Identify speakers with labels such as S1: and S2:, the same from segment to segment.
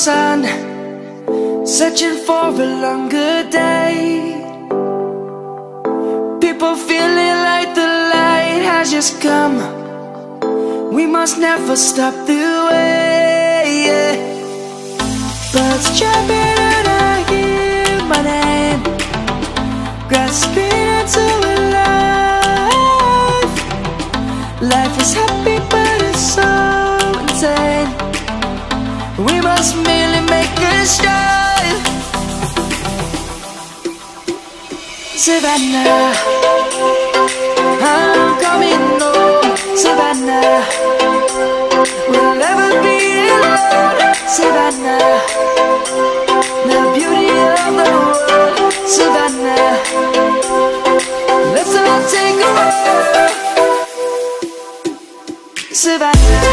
S1: sun, searching for a longer day. People feeling like the light has just come. We must never stop the way. Birds jumping and I hear my name, grasping into a life. Life is happy but it's so insane. We must merely make a start. Savannah, I'm coming home. Savannah, we'll never be alone. Savannah, the beauty of the world. Savannah, let's all take a walk. Savannah.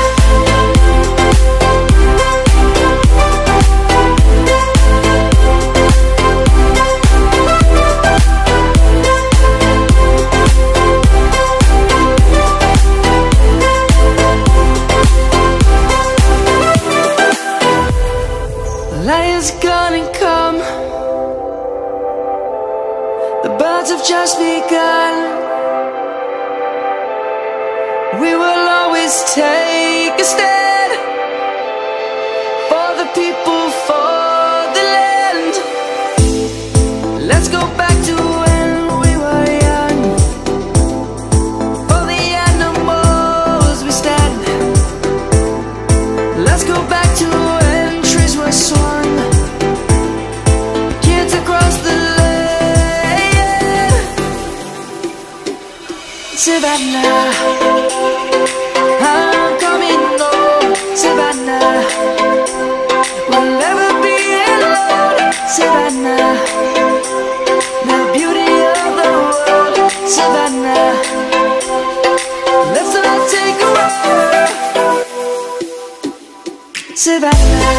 S1: Lion's gonna come. The birds have just begun. We will always take a stand for the people, for the land. Let's go back to when we were young. For the animals we stand. Let's go back to when trees were swung. Kids across the land. Savannah, I'm coming home. Savannah, we'll never be alone. Savannah, the beauty of the world. Savannah, let's all take a walk. Savannah,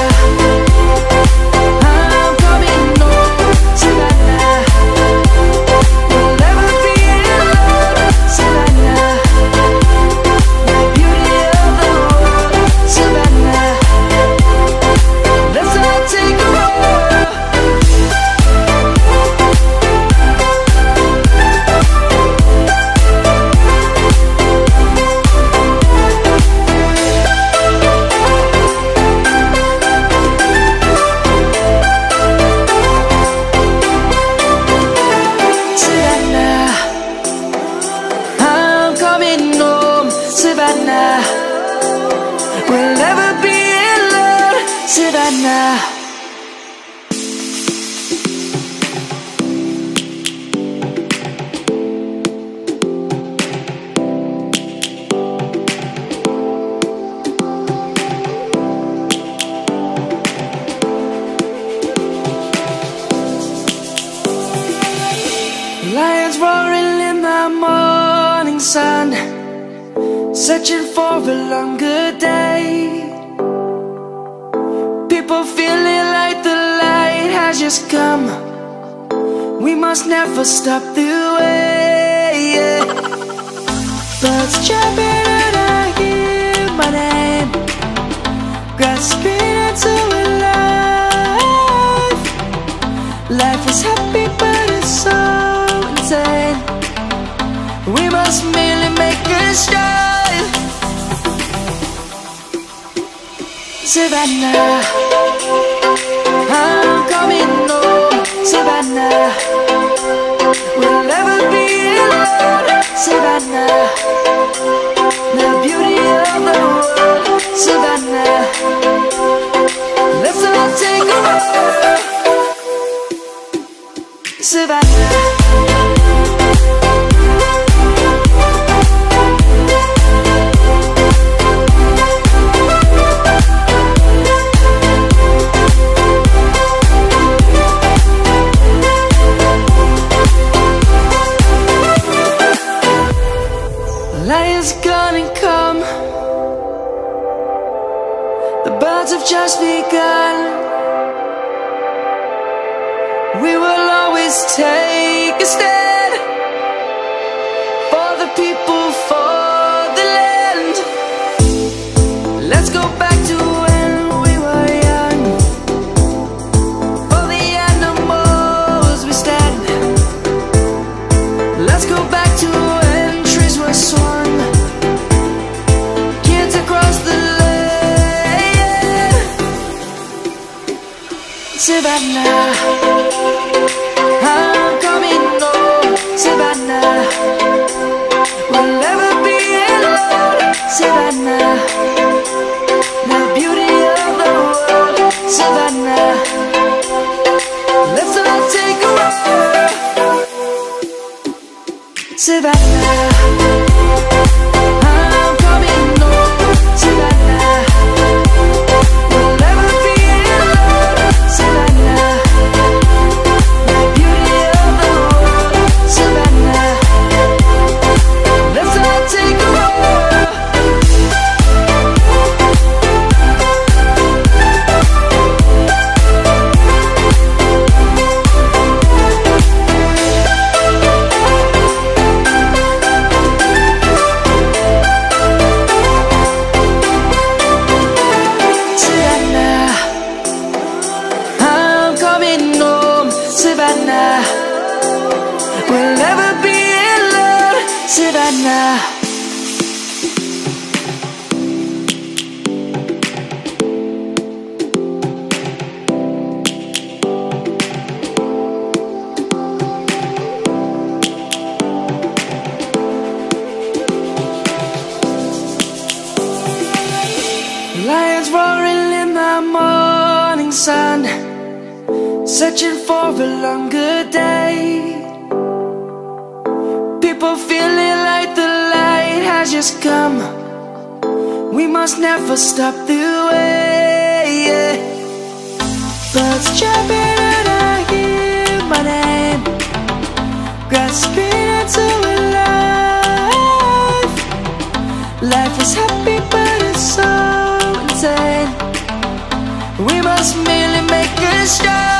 S1: I'm coming home. Savannah, we'll never be alone. Savannah, the beauty of the world. Savannah, let's all take a walk. Savannah, I'm coming home. Savannah, we'll never be alone. Savannah. Lions roaring in the morning sun, searching for a longer day. People feeling like the light has just come. We must never stop the way. Birds jumping and I hear my name, grasping into a life. Life is happy but it's so insane. We must merely make a start. Savannah, I'm coming home. Savannah, we'll never be alone. Savannah, the beauty of the world. Savannah, let's all take a walk. Savannah. Lion's gonna come. The birds have just begun. We will always take a stand for the people, for the land. Let's go back to when we were young. Savannah, I'm coming home. Savannah, we'll never be alone. Savannah, the beauty of the world. Savannah, let's all take a walk. Savannah, I'm coming home. Savannah, we'll never be alone. Savannah, the beauty of the world. Savannah, let's all take a walk. Savannah, I'm coming home. Savannah, we'll never be alone. Savannah. Lions roaring in the morning sun, searching for a longer day. People feeling like the light has just come. We must never stop the way. Birds chirping and I hear my name, grasping into a life. Life is happy but it's so insane. We must merely make a start.